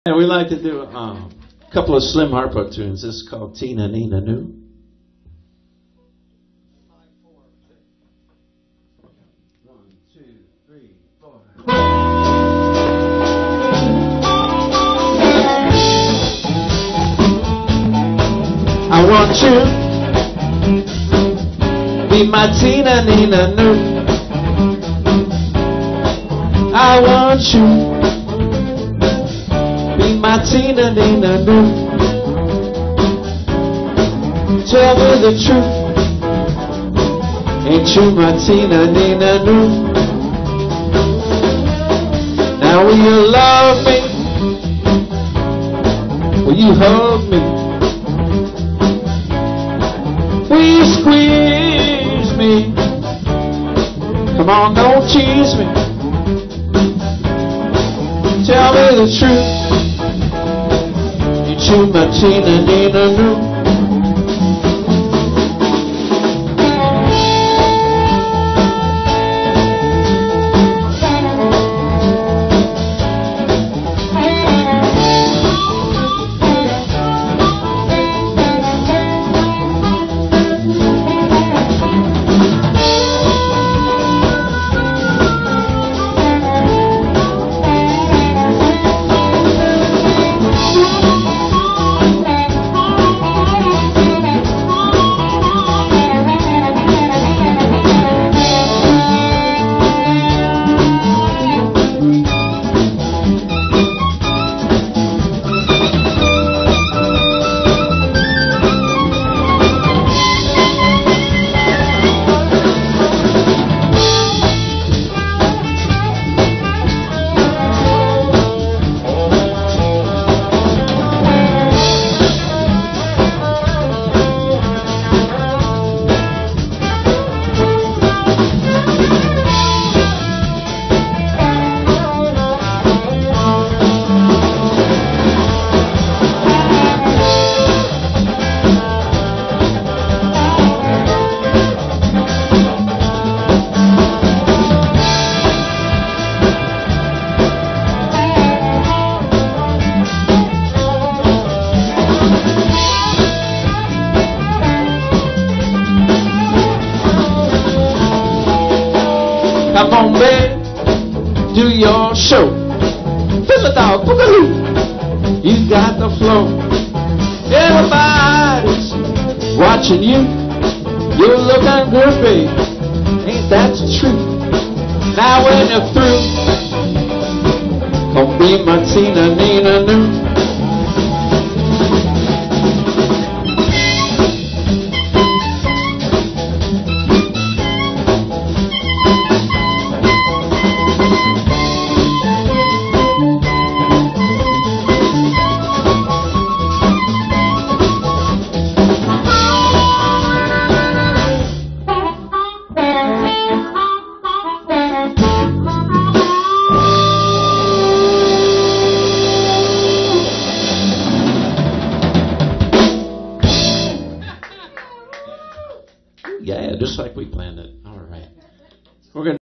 And we like to do a couple of Slim Harpo tunes. This is called Tina Nina Nu. One, two, three, four. I want you be my Tina Nina Nu. I want you be my Tina Nina Nu. Tell me the truth, ain't you my Tina Nina Nu? Now will you love me? Will you hug me? Will you squeeze me? Come on, don't tease me. Tell me the truth, ain't you my Tina Nina Nu? Come on, babe, do your show. Fill the dog, boogaloo. You got the flow. Everybody's watching you. You're looking good, babe. Ain't that the truth? Now when you're through, come be my Tina Nina Nu. Yeah, just like we planned it. All right. We're going to